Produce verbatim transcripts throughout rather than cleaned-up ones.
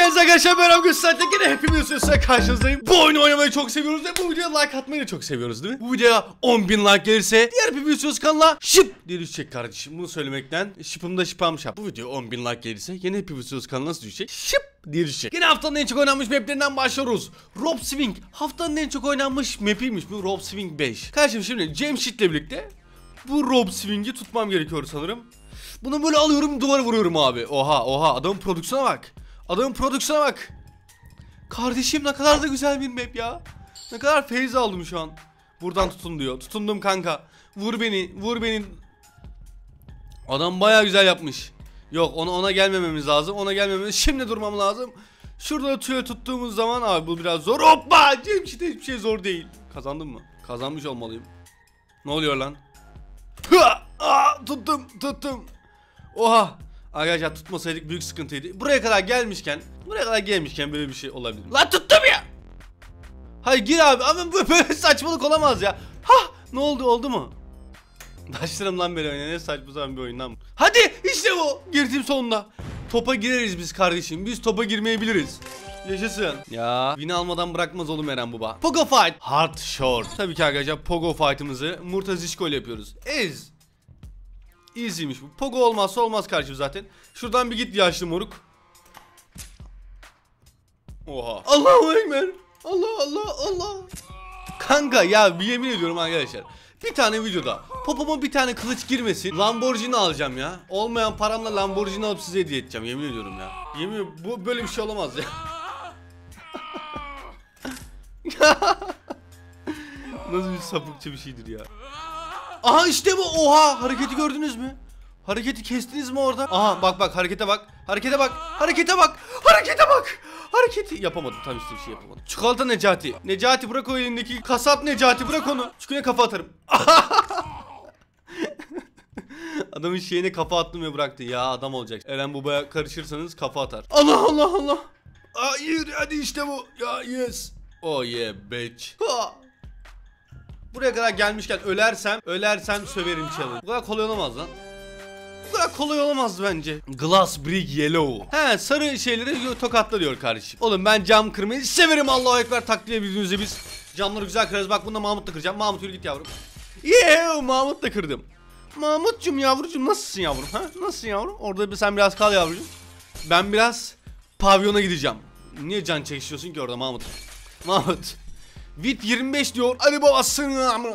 Hepinize arkadaşlar merhaba gösterdik. Yine hepimiz size karşınızdayım. Bu oyunu oynamayı çok seviyoruz ve bu videoya like atmayı da çok seviyoruz değil mi? Bu videoya on bin like gelirse diğer bir videosuz kanala şıp diye düşecek kardeşim. Bunu söylemekten şıpımda şıpam şap. Bu video on bin like gelirse yine hep videosuz kanala nasıl düşecek? Şıp diye düşecek. Yine haftanın en çok oynanmış maplerinden başlıyoruz. Rope Swing haftanın en çok oynanmış mapiymiş bu Rope Swing beş. Kardeşim şimdi Cemşit'le birlikte bu Rope Swing'i tutmam gerekiyor sanırım. Bunu böyle alıyorum, duvara vuruyorum abi. Oha oha, adamın prodüksiyona bak. Adamın prodüksiyona bak. Kardeşim ne kadar da güzel bir map ya. Ne kadar feyz aldım şu an. Buradan tutun diyor. Tutundum kanka. Vur beni, vur beni. Adam baya güzel yapmış. Yok, ona ona gelmememiz lazım. Ona gelmememiz. Şimdi durmam lazım. Şurada tüyo tuttuğumuz zaman abi bu biraz zor. Hoppa! Cemşit'te hiçbir şey zor değil. Kazandım mı? Kazanmış olmalıyım. Ne oluyor lan? Hıa! Aa, tuttum, tuttum. Oha! Arkadaşlar tutmasaydık büyük sıkıntıydı. Buraya kadar gelmişken, buraya kadar gelmişken böyle bir şey olabilir. Lan tuttum ya! Hayır gir abi, ama böyle saçmalık olamaz ya. Hah! Ne oldu, oldu mu? Başlarım lan beni oyuna, ne saçma sapan bir oyundan. Hadi işte bu! Girdim sonunda. Topa gireriz biz kardeşim, biz topa girmeyebiliriz. Yaşasın. Ya win almadan bırakmaz oğlum Eren baba. Pogo fight. Hard short. Tabii ki arkadaşlar Pogo fight'ımızı Murtazişko ile yapıyoruz. Ez. Easy'miş bu. Pogo olmazsa olmaz karşı zaten. Şuradan bir git yaşlı moruk. Oha. Allahu ekber. Allah Allah Allah. Kanka ya bir yemin ediyorum arkadaşlar. Bir tane videoda popoma bir tane kılıç girmesin. Lamborghini alacağım ya. Olmayan paramla Lamborghini alıp size hediye edeceğim. Yemin ediyorum ya. Yemin ediyorum, bu böyle bir şey olamaz ya. Nasıl bir sapıkça bir şeydir ya. Aha işte bu, oha, hareketi gördünüz mü? Hareketi kestiniz mi orada? Aha bak bak, harekete bak. Harekete bak. Harekete bak. Harekete bak. Hareketi yapamadım, tam işte bir şey yapamadım. Çikolata Necati. Necati bırak o elindeki, kasap Necati bırak onu. Çüküne kafa atarım. Adamın şeyine kafa attım ve bıraktı. Ya adam olacak. Eren Baba'ya karışırsanız kafa atar. Allah Allah Allah. Hayır hadi işte bu. Ya yes. Oh yeah bitch. Ha. Buraya kadar gelmişken ölersem, ölersem söverim challenge. Bu kadar kolay olamaz lan. Bu kadar kolay olamaz bence. Glass brick yellow. He, sarı şeyleri tokatla diyor kardeşim. Oğlum ben cam kırmayı severim, Allahu ekber takdir bildiğinizde biz. Camları güzel kırarız. Bak bunda Mahmut'la kıracağım. Mahmut yürü git yavrum. Yeah, Mahmut'la kırdım. Mahmut'cum yavrucum nasılsın yavrum? Ha? Nasılsın yavrum? Orada bir sen biraz kal yavrucum. Ben biraz pavyona gideceğim. Niye can çekişiyorsun ki orada Mahmut? Mahmut. Vit yirmi beş diyor. Hadi babasın amına.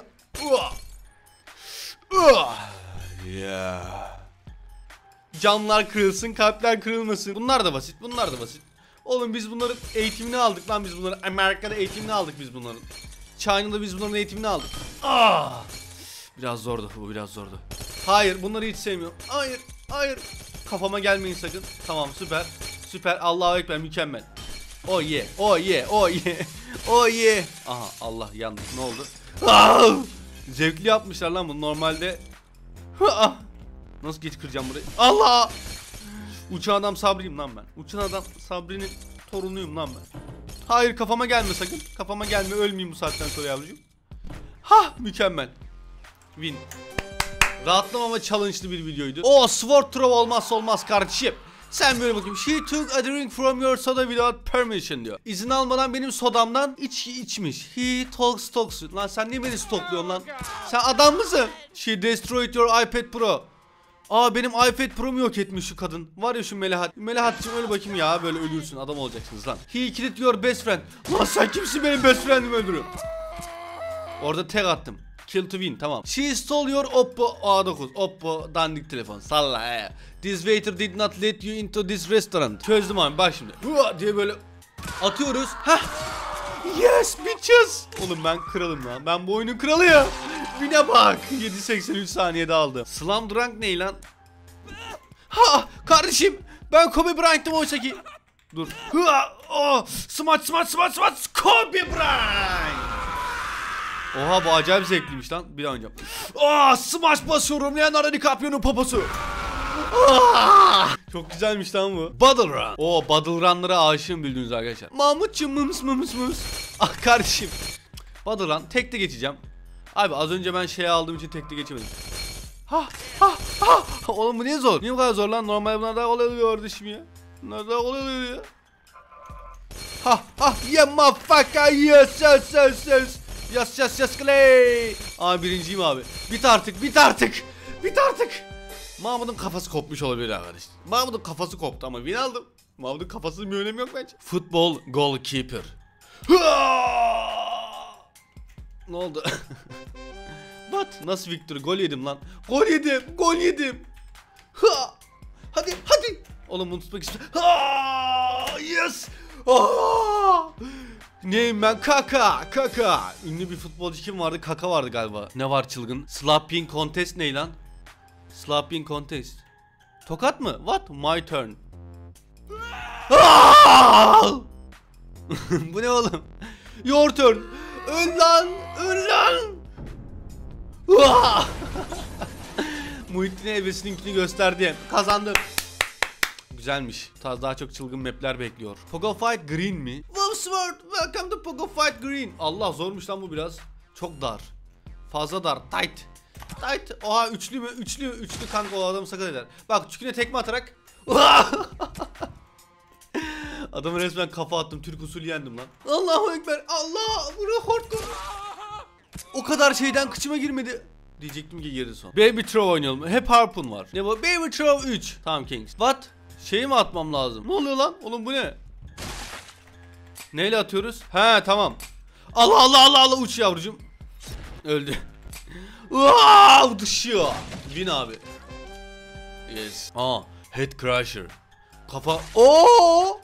Yeah. Camlar kırılsın, kalpler kırılmasın. Bunlar da basit, bunlar da basit. Oğlum biz bunların eğitimini aldık lan biz bunların. Amerika'da eğitimini aldık biz bunların. China'da biz bunların eğitimini aldık. Ah! Biraz zordu, bu biraz zordu. Hayır, bunları hiç sevmiyorum. Hayır, hayır. Kafama gelmeyin sakın. Tamam, süper. Süper. Allahu ekber, mükemmel. Oh yeah, oh yeah, oh yeah. Oh yeah. Aha Allah, yandı. Ne oldu? Ah! Zevkli yapmışlar lan bunu normalde. Ah! Nasıl geç kıracağım burayı? Allah! Uçan adam Sabri'yim lan ben. Uçan adam Sabri'nin torunuyum lan ben. Hayır, kafama gelme sakın. Kafama gelme, ölmeyeyim bu saatten sonra yavrucuğum. Ha, mükemmel. Win. Rahatlamama challenge'lı bir videoydu. O sword throw olmazsa olmaz kardeşim. Sen böyle bakayım. She took a drink from your soda without permission diyor. İzin almadan benim sodamdan iç içmiş. He talks talks. Lan sen niye beni stokluyorsun lan? Sen adam mısın? She destroyed your iPad Pro. Aa, benim iPad Pro'mu yok etmiş şu kadın. Var ya şu Melahat. Melahat'cığım öyle bakayım ya, böyle ölürsün, adam olacaksınız lan. He killed your best friend. Lan sen kimsin benim best friend'imi öldürüyor? Orada tek attım. Kill to win, tamam. She stole your Oppo A dokuz. Oppo dandik telefon. Salla he. This waiter did not let you into this restaurant. Çözdüm abi, bak şimdi. Hua diye böyle atıyoruz. Hah. Yes bitches. Oğlum ben kralım lan. Ben bu oyunun kralı ya. Bine bak. yedi seksen üç saniyede aldı. Slam Drunk ne lan? Ha kardeşim. Ben Kobe Bryant'ım oysa ki. Dur. Hua. Oh. Smaç smaç smaç smaç. Kobe Bryant. Oha, bu acayip zevkliymiş lan. Bir daha oynayacağım. Aa, smash basıyorum Leonardo DiCaprio'nun poposu. Aa, çok güzelmiş lan bu. Battle Run. Oo, Battle Run'lara aşığım bildiğiniz arkadaşlar. Mahmutçum mıms mıms mıms. Ah kardeşim. Battle Run tekte geçeceğim. Abi az önce ben şey aldığım için tekte geçemedim. Ha ha ha. Oğlum bu niye zor? Niye bu kadar zor lan? Normalde bunlar daha kolay oluyor kardeşim ya. Bunlar daha kolay oluyor ya. Ha ha yeah motherfucker yes yes yes yes. Yes yes yes Clay. Abi birinciyim abi. Bit artık bit artık. Bit artık. Mahmut'un kafası kopmuş olabilir arkadaşlar. Mahmut'un kafası koptu ama win aldım. Mahmut'un kafasının bir önemi yok bence. Futbol goalkeeper. Ne oldu? What? Nasıl victory? Gol yedim lan. Gol yedim. Gol yedim. Ha! Hadi hadi. Oğlum bunu tutmak istiyorum. Ha! Yes. Aa! Neyim ben? Kaka. Kaka. Ünlü bir futbolcu kim vardı? Kaka vardı galiba. Ne var çılgın? Slapping contest ne lan? Slapping contest. Tokat mı? What? My turn. Bu ne oğlum? Your turn. Öl lan. Öl lan. Muhittin ebesininkini gösterdi. Kazandım. Güzelmiş. Taz daha çok çılgın mapler bekliyor. Pogo Fight Green mi? Wolfsword, welcome to Pogo Fight Green. Allah zormuş lan bu biraz. Çok dar. Fazla dar. Tight. Tight. Oha üçlü mü? Üçlü üçlü kanka o adamı sakat eder. Bak çüküne tekme atarak. Adamı resmen kafa attım. Türk usulü yendim lan. Allahu Ekber. Allah. Bunu hortum. O kadar şeyden kıçıma girmedi. Diyecektim ki girdi son. Baby Throw oynayalım. Hep harpun var. Ne bu? Baby Throw üç. Tamam Kings. What? Şeyi mi atmam lazım? Ne oluyor lan? Oğlum bu ne? Neyle atıyoruz? He tamam. Allah Allah Allah Allah uç yavrucum. Öldü. Wow, düşüyor. Win abi. Yes. Aa, Head Crusher. Kafa. Oo!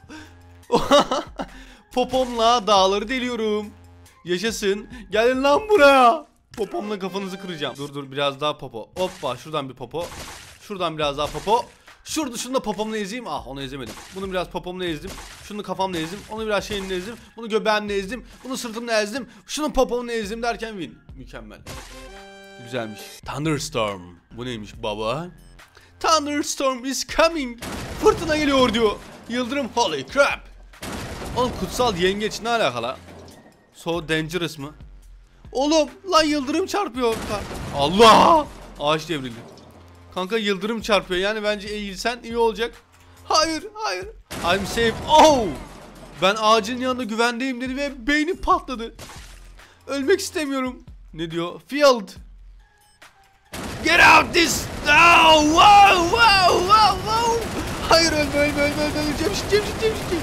Popomla dağları deliyorum. Yaşasın. Gelin lan buraya. Popomla kafanızı kıracağım. Dur dur biraz daha popo. Hoppa şuradan bir popo. Şuradan biraz daha popo. Şurada şunu da popomla ezeyim. Ah onu ezemedim. Bunu biraz popomla ezdim. Şunu kafamla ezdim. Onu biraz şeyimle ezdim. Bunu göbeğimle ezdim. Bunu sırtımla ezdim. Şunu popomla ezdim derken win. Mükemmel. Güzelmiş. Thunderstorm. Bu neymiş baba? Thunderstorm is coming. Fırtına geliyor diyor. Yıldırım holy crap. Oğlum kutsal yengeç ne alakalı? So dangerous mı? Oğlum lan yıldırım çarpıyor. Allah! Ağaç devrildi. Kanka yıldırım çarpıyor yani bence eğilsen iyi olacak. Hayır hayır. I'm safe. Oh! Ben ağacın yanında güvendeyim dedi ve beynim patladı. Ölmek istemiyorum. Ne diyor? Field. Get out this. Oh, wow wow wow wow. Hayır ölme ölme ölme ölme. Öleceğim öleceğim öleceğim öleceğim.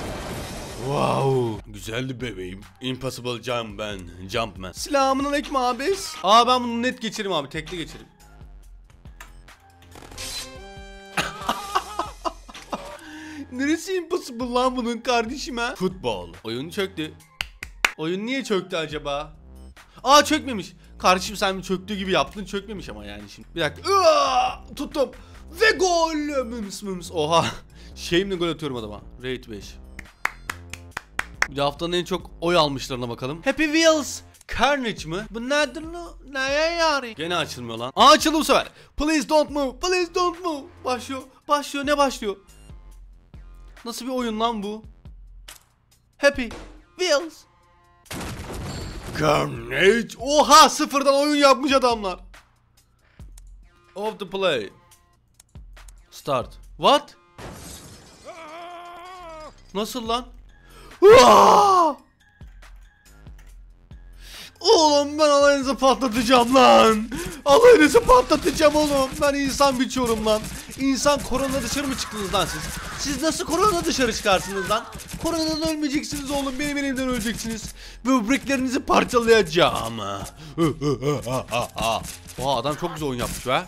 Wow. Güzeldi bebeğim. Impossible jump ben. Jumpman. Selamünaleyküm abi. Aa ben bunu net geçerim abi. Tekli geçerim. Neresi impossible lan bunun kardeşim ha? Futbol. Oyun çöktü. Oyun niye çöktü acaba? Aa çökmemiş. Kardeşim sen bir çöktüğü gibi yaptın. Çökmemiş ama yani şimdi. Bir dakika. Aa, tuttum. Ve gol. Mıms mıms. Oha. Şeyimle gol atıyorum adama. Rate beş. Bir de haftanın en çok oy almışlarına bakalım. Happy Wheels. Carnage mı? Bu nedir lan? Neye yarıyor? Gene açılmıyor lan. Aa açıldı bu sefer. Please don't move. Please don't move. Başlıyor. Başlıyor. Ne başlıyor? Nasıl bir oyun lan bu? Happy Wheels. Carnage. Oha sıfırdan oyun yapmış adamlar. Of the play. Start. What? Nasıl lan? Aa! Oğlum ben alayınızı patlatacağım lan. Alayınızı patlatacağım oğlum. Ben insan biçiyorum lan. İnsan korona dışarı mı çıktınız lan siz? Siz nasıl korona dışarı çıkarsınız lan? Koronadan ölmeyeceksiniz oğlum. Benim elimden öleceksiniz. Böbreklerinizi parçalayacağım. Oha adam çok güzel oyun yapmış be.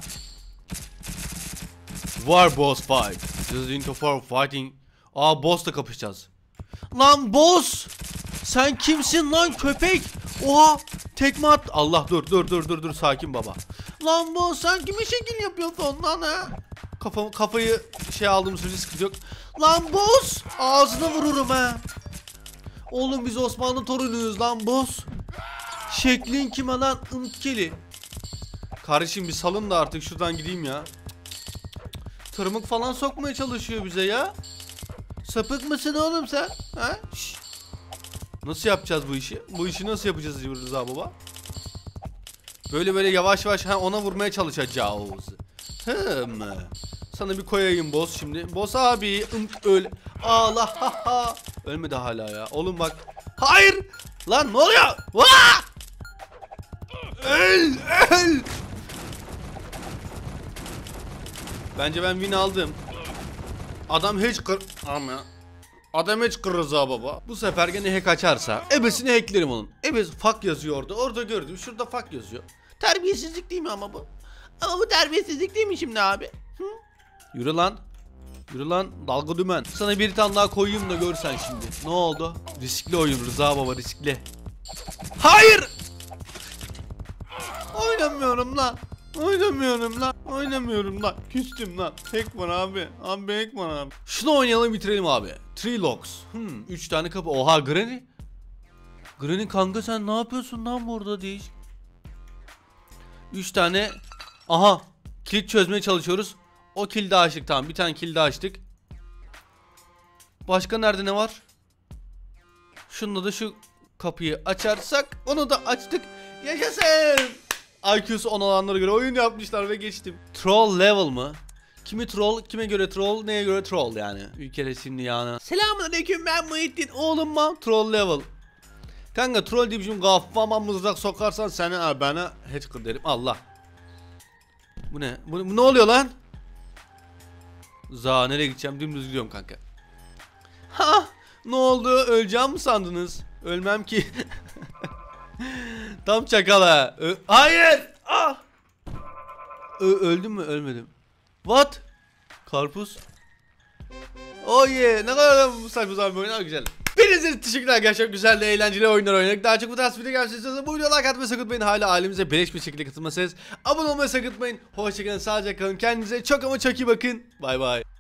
War boss fight. This is into for fighting. Aa boss'la kapışacağız. Lan boss! Sen kimsin lan köpek? Oha! Tekme at. Allah dur dur dur dur dur sakin baba. Lan boss sen kime şekil yapıyorsun lan ha? Kafa, kafayı şey aldığım sürece sıkıntı yok. Lan boss! Ağzına vururum ha. Oğlum biz Osmanlı torunuyuz lan boss. Şeklin kime lan ımkeli. Kardeşim bir salın da artık şuradan gideyim ya. Tırmık falan sokmaya çalışıyor bize ya. Sapık mısın oğlum sen? Ha? Şş. Nasıl yapacağız bu işi? Bu işi nasıl yapacağız Rıza baba? Böyle böyle yavaş yavaş ha, ona vurmaya çalışacağız. Hım. Sana bir koyayım boss şimdi. Boss abi ımk öl. Allah ha ha. Ölmedi hala ya. Oğlum bak. Hayır. Lan ne oluyor? Vaa! Öl, öl. Bence ben win aldım. Adam hiç kır... Ama... Adam hiç kırıza baba. Bu sefer gene hack açarsa ebesini hacklerim onun. Ebes fuck yazıyor orada. Orada gördüm. Şurada fuck yazıyor. Terbiyesizlik değil mi ama bu? Ama bu terbiyesizlik değil mi şimdi abi? Hı? Yürü lan. Yürü lan dalga dümen. Sana bir tane daha koyayım da görsen şimdi. Ne oldu? Riskli oyun Rıza baba, riskli. Hayır! Oynamıyorum lan. Oynamıyorum lan. Oynamıyorum lan. Küstüm lan. Hack var abi. Abi hack var abi. Şunu oynayalım bitirelim abi. Three locks. Hmm. Üç tane kapı. Oha Granny. Granny kanka sen ne yapıyorsun lan burada değiş. Üç tane. Aha. Kilit çözmeye çalışıyoruz. O kilidi açtık, tamam. Bir tane kilidi açtık. Başka nerede ne var? Şununla da şu kapıyı açarsak onu da açtık. Yaşasın. I Q'su on olanlara göre oyun yapmışlar ve geçtim. Troll level mı? Kimi troll, kime göre troll, neye göre troll yani. Ülkede şimdi yani. Selamünaleyküm, ben Muhittin, oğlum mu? Troll level. Kanka troll deyip şimdi kafama mızrak sokarsan seni bana hiç kır derim. Allah. Bu ne? Bu, bu ne oluyor lan? Za nereye gideceğim? Dümdüz gidiyorum kanka. Ha, ne oldu? Öleceğim mi sandınız? Ölmem ki. Tam çakala. Ö Hayır. Ah. Ö öldüm mü? Ölmedim. What? Karpuz. Oh yeah. Ne kadar saçma sapan bir oyun. Güzel. Hepinize teşekkürler arkadaşlar. Güzel de eğlenceli oyunlar oynadık. Daha çok bu tarz video gelmişsiniz. Bu videoya like atmayı sakın unutmayın. Hala ailemize beleş bir şekilde katılmasanız abone olmayı sakın unutmayın. Hoşçakalın. Sağlıcakla kalın. Kendinize çok ama çok iyi bakın. Bay bay.